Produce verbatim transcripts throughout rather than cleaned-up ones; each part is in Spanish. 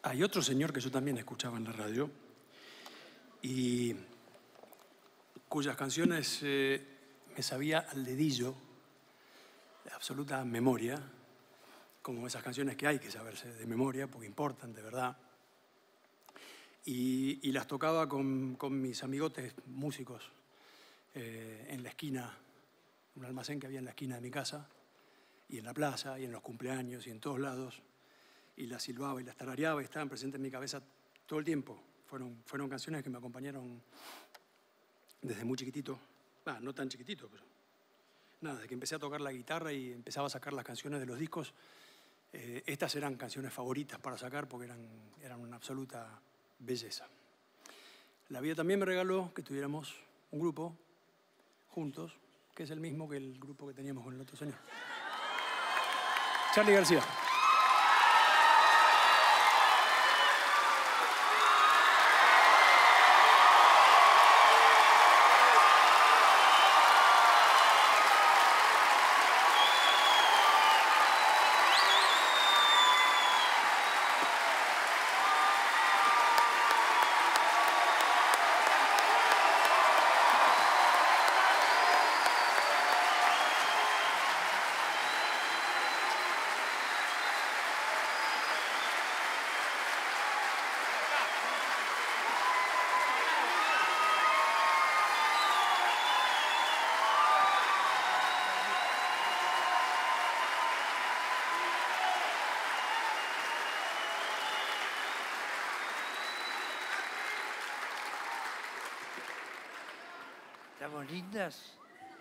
Hay otro señor que yo también escuchaba en la radio y cuyas canciones eh, me sabía al dedillo, de absoluta memoria, como esas canciones que hay que saberse de memoria porque importan de verdad. Y, y las tocaba con, con mis amigotes músicos eh, en la esquina, un almacén que había en la esquina de mi casa, y en la plaza, y en los cumpleaños, y en todos lados. Y las silbaba y las tarareaba y estaban presentes en mi cabeza todo el tiempo. Fueron, fueron canciones que me acompañaron desde muy chiquitito. Ah, no tan chiquitito, pero nada, desde que empecé a tocar la guitarra y empezaba a sacar las canciones de los discos, eh, estas eran canciones favoritas para sacar porque eran, eran una absoluta belleza. La vida también me regaló que tuviéramos un grupo juntos, que es el mismo que el grupo que teníamos con el otro señor. Charly García. Estamos lindas.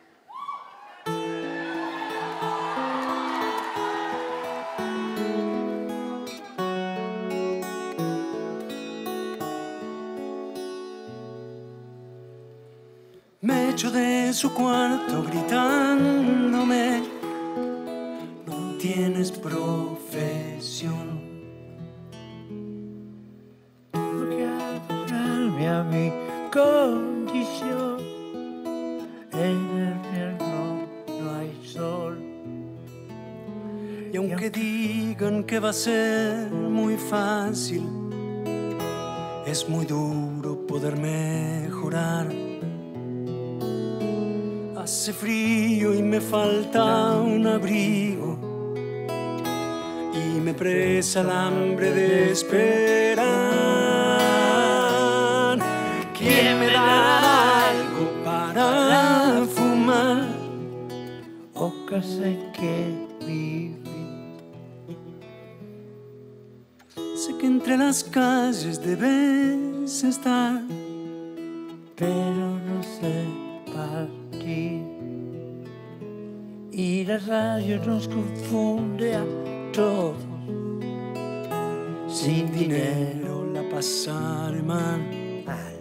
Me echo de su cuarto gritándome: no tienes profesión. Porque adaptarme a mi condición, en el invierno no hay sol. Y aunque digan que va a ser muy fácil, es muy duro poder mejorar. Hace frío y me falta un abrigo, y me presa el hambre de esperar. ¿Quién me da algo para fumar? O casa en que vivir. Sé que entre las calles debes estar, pero no sé partir. Y la radio nos confunde a todos. sin dinero la pasaré mal. Mal.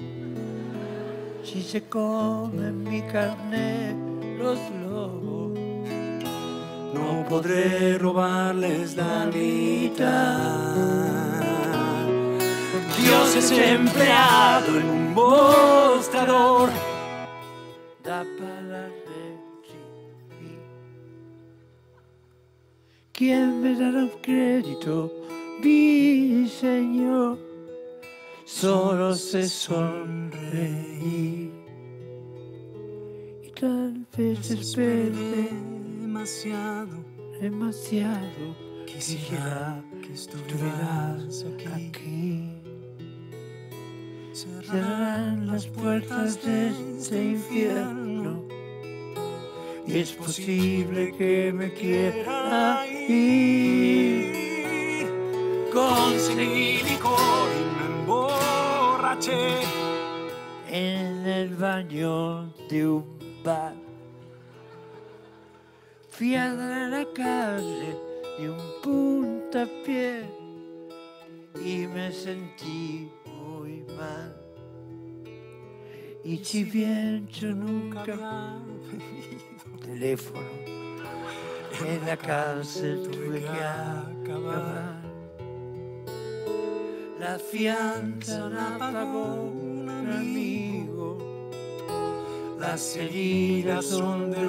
Si se comen mi carne los lobos, No podré robarles la mitad. Dios es empleado en un mostrador. da para recibir. ¿Quién me dará un crédito, mi Señor? Solo sé sonreír. Y tal vez espere demasiado, demasiado. quisiera que estuvieras aquí. aquí. Cerrarán las puertas de este infierno y es posible que me quiera ir. Conseguí licor y me emborraché En el baño de un bar. Fui a dar a la calle de un puntapié y me sentí muy mal. Y si bien yo nunca teléfono, en la cárcel tuve que acabar. La fianza la pagó un amigo, las heridas son del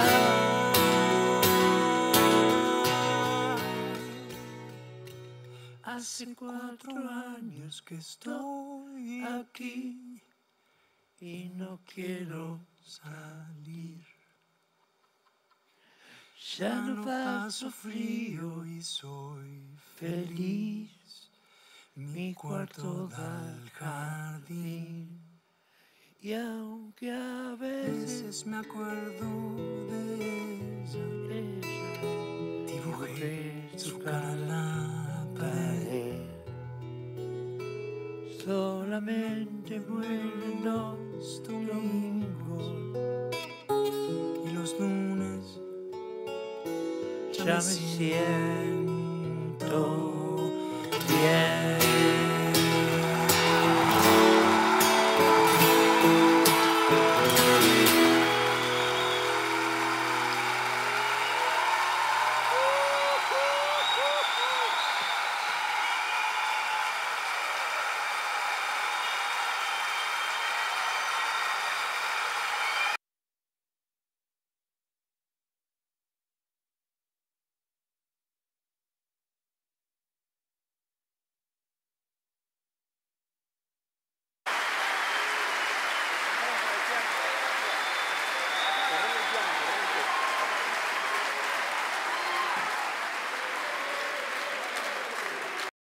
oficial. Hace cuatro años que estoy aquí y no quiero salir. Ya no paso frío y soy feliz. Mi cuarto da al jardín. Y aunque a veces me acuerdo de ella, ella dibujé su cara en la pared. Solamente mueren los domingos y los lunes ya me siento bien.